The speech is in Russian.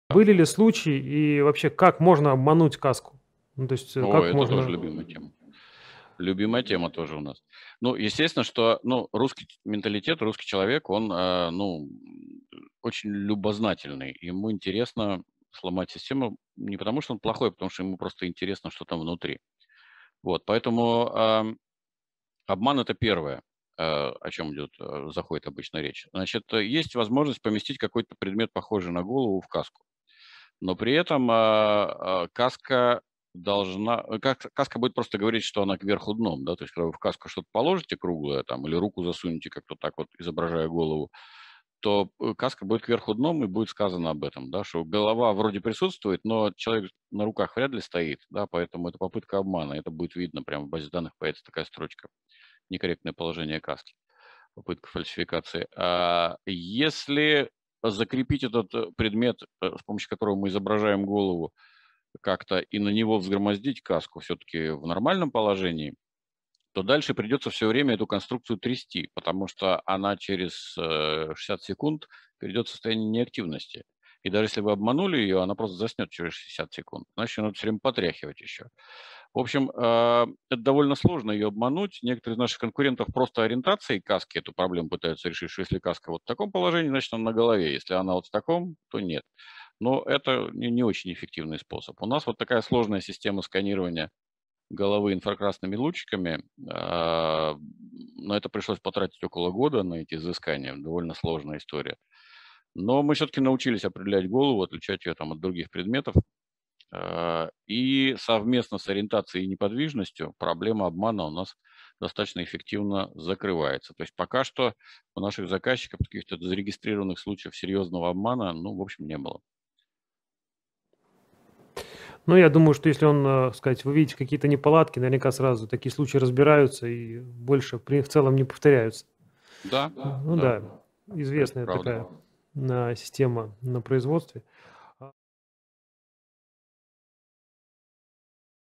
Были ли случаи и вообще как можно обмануть каску? Ну, то есть, О, как это тоже можно. любимая тема. Любимая тема тоже у нас. Ну, естественно, что, ну, русский менталитет, русский человек, он, очень любознательный. Ему интересно сломать систему не потому, что он плохой, а потому что ему просто интересно, что там внутри. Вот, поэтому, обман — это первое, о чем заходит обычно речь. Значит, есть возможность поместить какой-то предмет, похожий на голову, в каску. Но при этом, каска будет просто говорить, что она кверху дном, да. То есть, когда вы в каску что-то положите круглое там или руку засунете как-то так вот, изображая голову, то, каска будет кверху дном и будет сказано об этом, да, что голова вроде присутствует, но человек на руках вряд ли стоит, да, поэтому это попытка обмана. Это будет видно, прямо в базе данных появится такая строчка: "Некорректное положение каски". Попытка фальсификации. Если закрепить этот, предмет, с помощью которого мы изображаем голову, как-то и на него взгромоздить каску все-таки в нормальном положении, то дальше придется все время эту конструкцию трясти, потому что она через 60 секунд перейдет в состояние неактивности. И даже если вы обманули ее, она просто заснет через 60 секунд. Значит, ее надо все время потряхивать еще. В общем, это довольно сложно ее обмануть. Некоторые из наших конкурентов просто ориентацией каски эту проблему пытаются решить, что если каска вот в таком положении, значит, она на голове. Если она вот в таком, то нет. Но это не очень эффективный способ. У нас вот такая сложная система сканирования головы инфракрасными лучиками. На это пришлось потратить около года, на эти изыскания. Довольно сложная история. Но мы все-таки научились определять голову, отличать ее там от других предметов. И совместно с ориентацией и неподвижностью проблема обмана у нас достаточно эффективно закрывается. То есть пока что у наших заказчиков каких-то зарегистрированных случаев серьезного обмана, ну, в общем, не было. Ну, я думаю, что если он, сказать, вы видите какие-то неполадки, наверняка сразу такие случаи разбираются и больше в целом не повторяются. Да, Ну да, да, это известная правда. такая система на производстве.